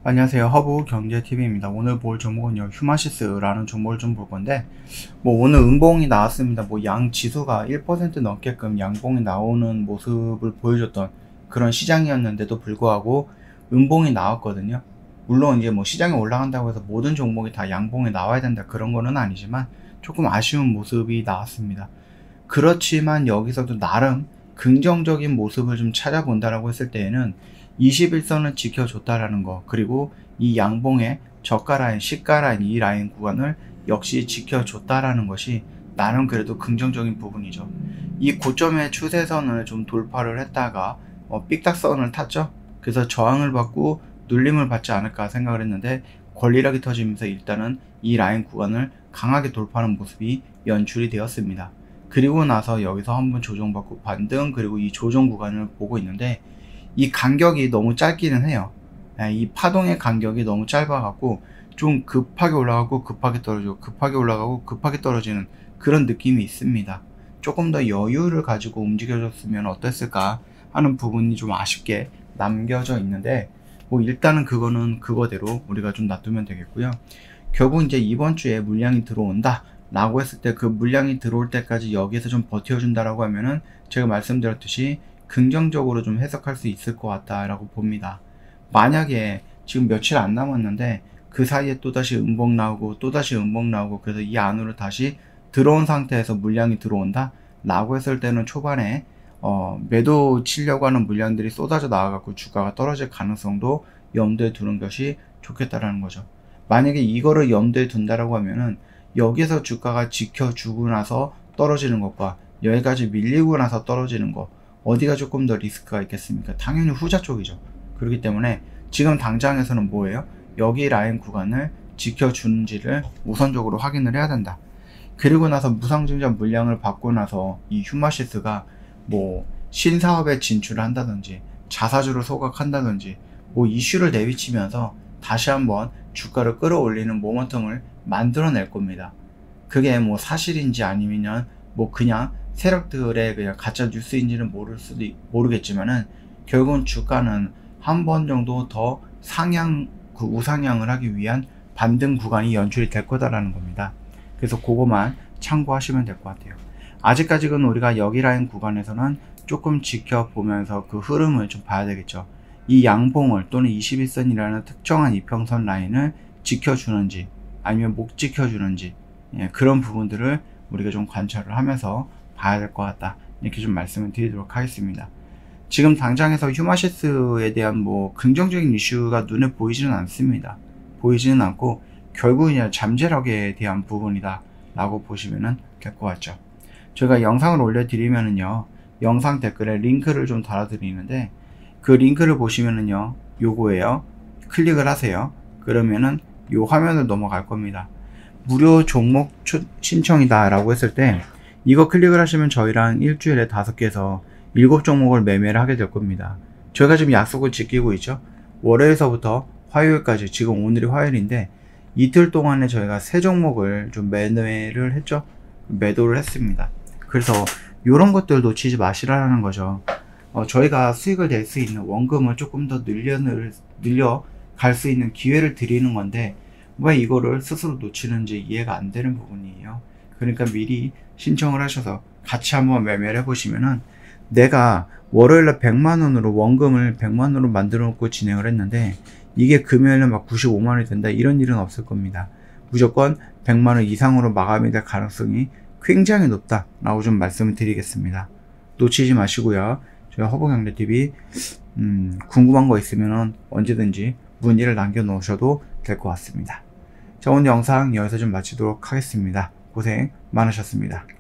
안녕하세요. 허브경제TV입니다. 오늘 볼 종목은요, 휴마시스라는 종목을 좀 볼 건데, 오늘 음봉이 나왔습니다. 양 지수가 1% 넘게끔 양봉이 나오는 모습을 보여줬던 그런 시장이었는데도 불구하고 음봉이 나왔거든요. 물론 이제 시장이 올라간다고 해서 모든 종목이 다 양봉이 나와야 된다 그런 거는 아니지만 조금 아쉬운 모습이 나왔습니다. 그렇지만 여기서도 나름 긍정적인 모습을 좀 찾아본다라고 했을 때에는 21선을 지켜줬다라는 거, 그리고 이 양봉의 저가 라인, 시가 라인, 이 라인 구간을 역시 지켜줬다라는 것이 나름 그래도 긍정적인 부분이죠. 이 고점의 추세선을 좀 돌파를 했다가 삑딱선을 탔죠. 그래서 저항을 받고 눌림을 받지 않을까 생각을 했는데 권리락이 터지면서 일단은 이 라인 구간을 강하게 돌파하는 모습이 연출이 되었습니다. 그리고 나서 여기서 한번 조정받고 반등, 그리고 이 조정 구간을 보고 있는데 이 간격이 너무 짧기는 해요. 이 파동의 간격이 너무 짧아갖고 좀 급하게 올라가고 급하게 떨어지고 급하게 올라가고 급하게 떨어지는 그런 느낌이 있습니다. 조금 더 여유를 가지고 움직여줬으면 어땠을까 하는 부분이 좀 아쉽게 남겨져 있는데 일단은 그거는 그거대로 우리가 좀 놔두면 되겠고요. 결국 이제 이번 주에 물량이 들어온다 라고 했을 때 그 물량이 들어올 때까지 여기에서 좀 버텨준다라고 하면은 제가 말씀드렸듯이 긍정적으로 좀 해석할 수 있을 것 같다라고 봅니다. 만약에 지금 며칠 안 남았는데 그 사이에 또다시 음봉 나오고 또다시 음봉 나오고 그래서 이 안으로 다시 들어온 상태에서 물량이 들어온다 라고 했을 때는 초반에 매도 치려고 하는 물량들이 쏟아져 나와갖고 주가가 떨어질 가능성도 염두에 두는 것이 좋겠다라는 거죠. 만약에 이거를 염두에 둔다라고 하면은 여기서 주가가 지켜주고 나서 떨어지는 것과 여기까지 밀리고 나서 떨어지는 것, 어디가 조금 더 리스크가 있겠습니까? 당연히 후자 쪽이죠. 그렇기 때문에 지금 당장에서는 뭐예요? 여기 라인 구간을 지켜주는지를 우선적으로 확인을 해야 된다. 그리고 나서 무상증자 물량을 받고 나서 이 휴마시스가 신사업에 진출을 한다든지 자사주를 소각한다든지 이슈를 내비치면서 다시 한번 주가를 끌어올리는 모멘텀을 만들어낼 겁니다. 그게 사실인지 아니면 그냥 세력들의 그냥 가짜 뉴스인지는 모르겠지만은 결국은 주가는 한 번 정도 더 우상향을 하기 위한 반등 구간이 연출이 될 거다라는 겁니다. 그래서 그거만 참고하시면 될 것 같아요. 아직까지는 우리가 여기 라인 구간에서는 조금 지켜보면서 그 흐름을 좀 봐야 되겠죠. 이 양봉을 또는 21선이라는 특정한 이평선 라인을 지켜주는지 아니면 못 지켜주는지 그런 부분들을 우리가 좀 관찰을 하면서 봐야 될 것 같다, 이렇게 좀 말씀을 드리도록 하겠습니다. 지금 당장에서 휴마시스에 대한 긍정적인 이슈가 눈에 보이지는 않습니다. 보이지는 않고 결국은 그냥 잠재력에 대한 부분이다 라고 보시면 될 것 같죠. 제가 영상을 올려드리면은요, 영상 댓글에 링크를 좀 달아드리는데 그 링크를 보시면은요, 요거예요. 클릭을 하세요. 그러면은 요 화면을 넘어갈 겁니다. 무료 종목 신청이다 라고 했을 때 이거 클릭을 하시면 저희랑 일주일에 5개에서 7종목을 매매를 하게 될 겁니다. 저희가 지금 약속을 지키고 있죠. 월요일서부터 화요일까지, 지금 오늘이 화요일인데 이틀 동안에 저희가 3종목을 좀 매매를 했죠. 매도를 했습니다. 그래서 이런 것들 놓치지 마시라는 거죠. 저희가 수익을 낼 수 있는 원금을 조금 더 늘려갈 수 있는 기회를 드리는 건데 왜 이거를 스스로 놓치는지 이해가 안 되는 부분이에요. 그러니까 미리 신청을 하셔서 같이 한번 매매를 해보시면은, 내가 월요일날 100만원으로 원금을 100만원으로 만들어 놓고 진행을 했는데 이게 금요일날 95만원이 된다, 이런 일은 없을 겁니다. 무조건 100만원 이상으로 마감이 될 가능성이 굉장히 높다 라고 좀 말씀을 드리겠습니다. 놓치지 마시고요. 저희 허브경제TV 궁금한 거 있으면 언제든지 문의를 남겨 놓으셔도 될 것 같습니다. 자, 오늘 영상 여기서 좀 마치도록 하겠습니다. 고생 많으셨습니다.